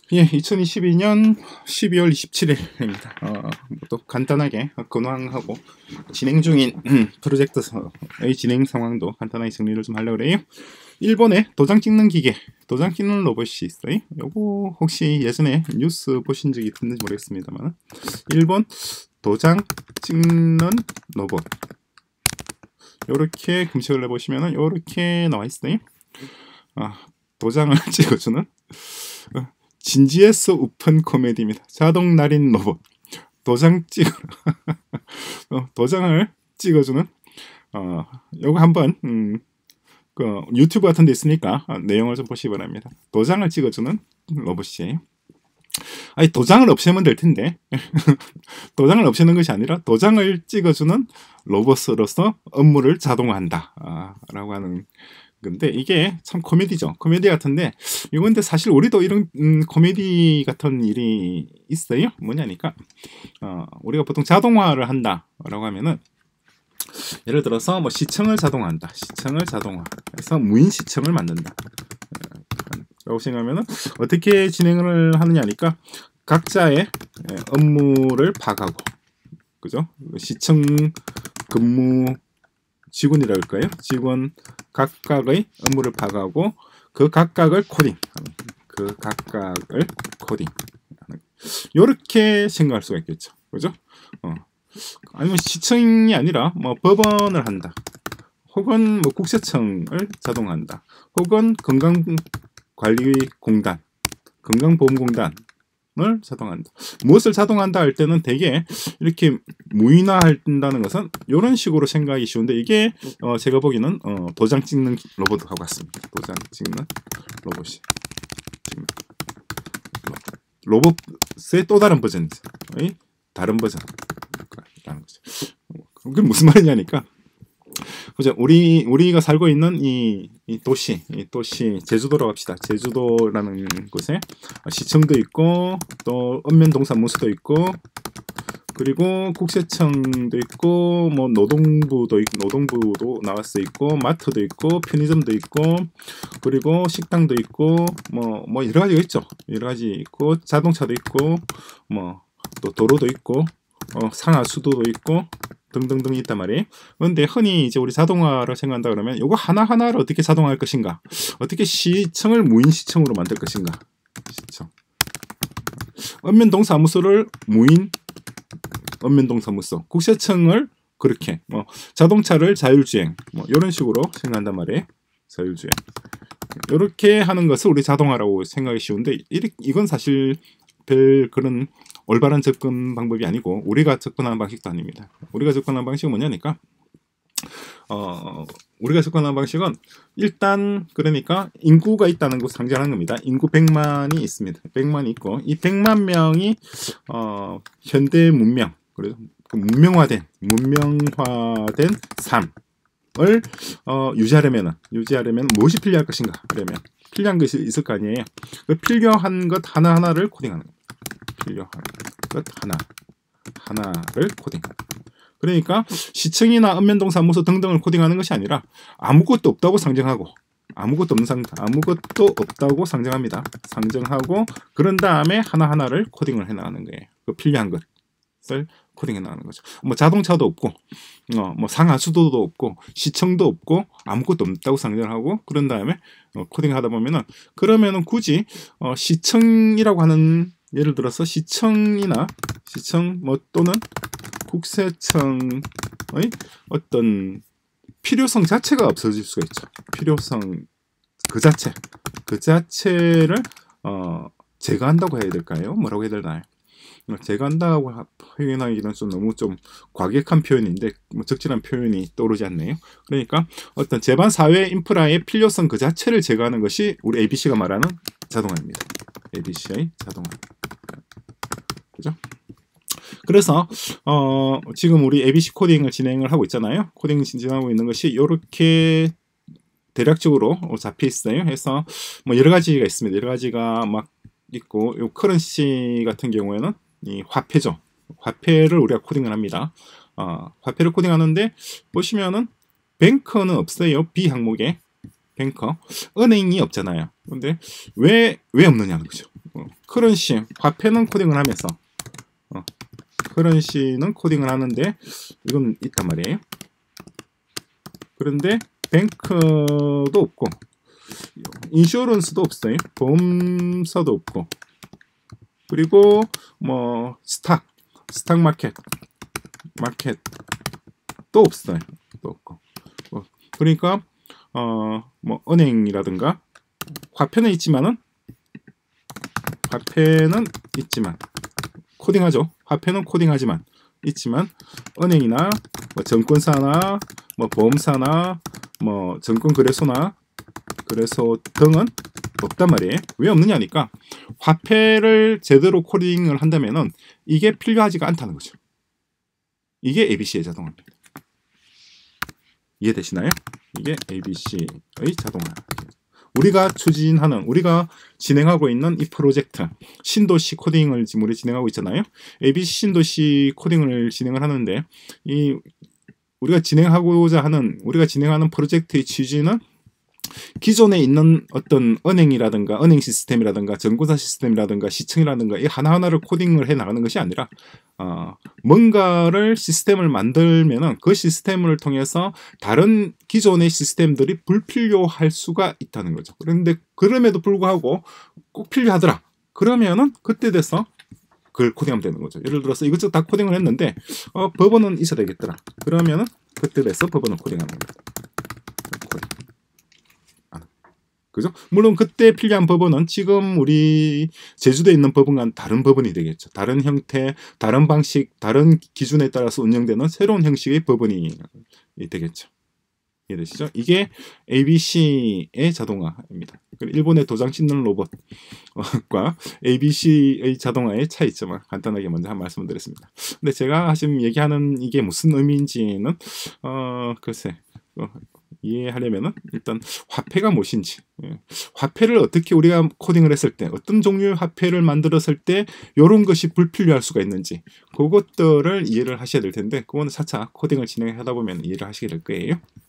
예, 2022년 12월 27일입니다. 또 간단하게 근황하고 진행 중인 프로젝트의 진행 상황도 간단하게 정리를 좀 하려고 그래요. 일본에 도장 찍는 기계, 도장 찍는 로봇이 있어요. 요거 혹시 예전에 뉴스 보신 적이 있는지 모르겠습니다만, 일본 도장 찍는 로봇. 요렇게 검색을 해보시면은 요렇게 나와 있어요. 도장을 찍어주는 진지에서 우픈 코미디입니다. 자동 날인 로봇. 도장 찍어 도장을 찍어주는 요거 한번 그 유튜브 같은 데 있으니까 내용을 좀 보시기 바랍니다. 도장을 찍어주는 로봇이에요. 아니, 도장을 없애면 될 텐데 도장을 없애는 것이 아니라 도장을 찍어주는 로봇으로서 업무를 자동화한다 라고 하는 근데 이게 참 코미디죠. 코미디 같은데 이건데 사실 우리도 이런 코미디 같은 일이 있어요. 뭐냐니까 우리가 보통 자동화를 한다라고 하면은 예를 들어서 뭐 시청을 자동화한다. 시청을 자동화해서 무인 시청을 만든다. 라고 생각하면은 어떻게 진행을 하느냐니까 각자의 업무를 파악하고, 그죠? 시청 근무 직원이라 할까요? 직원 각각의 업무를 파악하고 그 각각을 코딩, 요렇게 생각할 수가 있겠죠, 그죠? 아니면 시청이 아니라 뭐 법원을 한다, 혹은 뭐 국세청을 자동화한다, 혹은 건강관리공단, 건강보험공단을 자동화한다. 무엇을 자동화한다 할 때는 되게 이렇게 무인화한다는 것은 이런 식으로 생각하기 쉬운데, 이게 제가 보기에는 도장 찍는 로봇하고 같습니다. 도장 찍는 로봇이 로봇의 또 다른 버전이죠. 다른 버전이라는 거죠. 그게 무슨 말이냐니까, 그죠? 우리가 살고 있는 이 도시 제주도라고 합시다. 제주도라는 곳에 시청도 있고 또 읍면동사무소도 있고 그리고 국세청도 있고 뭐 노동부도 나와서 있고 마트도 있고 편의점도 있고 그리고 식당도 있고 뭐 여러 가지가 있죠. 여러 가지 있고 자동차도 있고 뭐 또 도로도 있고 상하수도도 있고 등등등 있단 말이에요. 그런데 흔히 이제 우리 자동화를 생각한다 그러면 이거 하나하나를 어떻게 자동화할 것인가, 어떻게 시청을 무인 시청으로 만들 것인가, 시청 읍면동사무소를 무인 읍면동사무소, 국세청을 그렇게 자동차를 자율주행 이런 식으로 생각한단 말이에요. 자율주행 이렇게 하는 것을 우리 자동화라고 생각하기 쉬운데, 이건 사실 별 그런 올바른 접근 방법이 아니고 우리가 접근하는 방식도 아닙니다. 우리가 접근하는 방식은 뭐냐니까 우리가 접근하는 방식은 일단 그러니까 인구가 있다는 것을 상징하는 겁니다. 인구 100만이 있습니다. 100만이 있고 이 100만 명이 현대 문명, 그래서 문명화된 삶을 유지하려면 무엇이 필요할 것인가? 그러면 필요한 것이 있을 거 아니에요. 그 필요한 것 하나하나를 코딩하는 겁니다. 필요한 것 하나를 코딩하는. 그러니까 시청이나 읍면동사무소 등등을 코딩하는 것이 아니라 아무것도 없다고 상정하고, 아무것도 없다고 상정합니다. 상정하고 그런 다음에 하나하나를 코딩을 해나가는 거예요. 그 필요한 것을 코딩해 나가는 거죠. 뭐 자동차도 없고 뭐 상하수도도 없고 시청도 없고 아무것도 없다고 상정하고 그런 다음에 코딩하다 보면은, 그러면은 굳이 시청이라고 하는, 예를 들어서 시청 또는 국세청의 어떤 필요성 자체가 없어질 수가 있죠. 필요성 그 자체를 제거한다고 해야 될까요? 뭐라고 해야 되나요? 제거한다고 표현하기는 너무 과격한 표현인데 적절한 표현이 떠오르지 않네요. 그러니까 어떤 제반 사회 인프라의 필요성 그 자체를 제거하는 것이 우리 ABC가 말하는 자동화입니다. ABC의 자동화. 그죠? 그래서 지금 우리 ABC 코딩을 진행을 하고 있잖아요. 코딩 진행하고 있는 것이 이렇게 대략적으로 잡혀 있어요. 해서 뭐 여러 가지가 있습니다. 여러 가지가 막 있고, 요 커런시 같은 경우에는 이 화폐죠. 화폐를 우리가 코딩을 합니다. 화폐를 코딩하는데 보시면은 뱅커는 없어요. B 항목에 뱅커, 은행이 없잖아요. 근데 왜 없느냐는 거죠. 커런시, 화폐는 코딩을 하면서 커런시는 코딩을 하는데 이건 있단 말이에요. 그런데 뱅크도 없고 인슈런스도 없어요. 보험사도 없고 그리고 뭐 스탁 마켓도 없어요. 또 없고 그러니까 뭐 은행이라든가 화폐는 있지만 코딩하죠. 화폐는 코딩하지만 있지만 은행이나 뭐 증권사나 뭐 보험사나 뭐 증권거래소나 그래서 등은 없단 말이에요. 왜 없느냐니까 화폐를 제대로 코딩을 한다면은 이게 필요하지가 않다는 거죠. 이게 ABC의 자동화입니다. 이해되시나요? 이게 ABC의 자동화. 우리가 진행하고 있는 이 프로젝트 신도시 코딩을 지금 우리 진행하고 있잖아요. ABC 신도시 코딩을 진행을 하는데 우리가 진행하는 프로젝트의 취지는 기존에 있는 어떤 은행이라든가 은행 시스템이라든가 증권사 시스템이라든가 시청이라든가 이 하나하나를 코딩을 해 나가는 것이 아니라 뭔가를 시스템을 만들면은 그 시스템을 통해서 다른 기존의 시스템들이 불필요할 수가 있다는 거죠. 그런데 그럼에도 불구하고 꼭 필요하더라. 그러면은 그때 돼서 그걸 코딩하면 되는 거죠. 예를 들어서 이것저것 다 코딩을 했는데 법원은 있어야 되겠더라. 그러면은 그때 돼서 법원을 코딩하는 겁니다. 그죠? 물론 그때 필요한 법원은 지금 우리 제주도에 있는 법원과는 다른 법원이 되겠죠. 다른 형태, 다른 방식, 다른 기준에 따라서 운영되는 새로운 형식의 법원이 되겠죠. 이해되시죠? 이게 ABC의 자동화입니다. 일본의 도장 씻는 로봇과 ABC의 자동화의 차이점을 간단하게 먼저 한 말씀을 드렸습니다. 근데 제가 지금 얘기하는 이게 무슨 의미인지는 글쎄 이해하려면은 일단 화폐가 무엇인지, 화폐를 어떻게 우리가 코딩을 했을 때, 어떤 종류의 화폐를 만들었을 때 이런 것이 불필요할 수가 있는지 그것들을 이해를 하셔야 될 텐데 그거는 차차 코딩을 진행하다 보면 이해를 하시게 될 거예요.